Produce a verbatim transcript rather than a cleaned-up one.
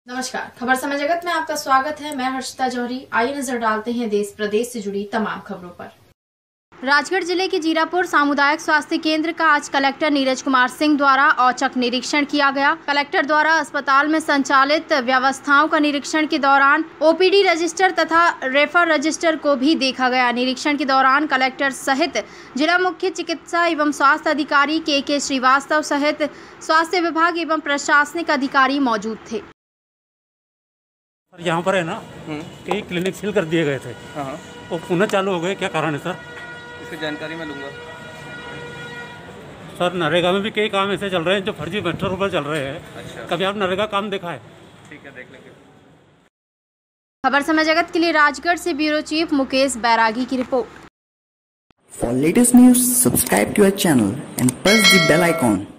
नमस्कार, खबर समय जगत में आपका स्वागत है। मैं हर्षिता जौहरी। आइए नजर डालते हैं देश प्रदेश से जुड़ी तमाम खबरों पर। राजगढ़ जिले के जीरापुर सामुदायिक स्वास्थ्य केंद्र का आज कलेक्टर नीरज कुमार सिंह द्वारा औचक निरीक्षण किया गया। कलेक्टर द्वारा अस्पताल में संचालित व्यवस्थाओं का निरीक्षण के दौरान ओपीडी रजिस्टर तथा रेफर रजिस्टर को भी देखा गया। निरीक्षण के दौरान कलेक्टर सहित जिला मुख्य चिकित्सा एवं स्वास्थ्य अधिकारी के के श्रीवास्तव सहित स्वास्थ्य विभाग एवं प्रशासनिक अधिकारी मौजूद थे। यहाँ पर है ना कई क्लिनिक सील कर दिए गए थे, हाँ, वो पुनः चालू हो गए, क्या कारण है सर? इसकी जानकारी मैं लूँगा। सर नरेगा में भी कई काम ऐसे चल रहे हैं जो फर्जी मेट्रो ऊपर चल रहे हैं। अच्छा, कभी आप नरेगा काम देखा है? ठीक है, देख लेंगे। खबर समय जगत के लिए राजगढ़ से ब्यूरो चीफ मुकेश बैरागी की report. For latest news, subscribe to our channel and press the bell icon.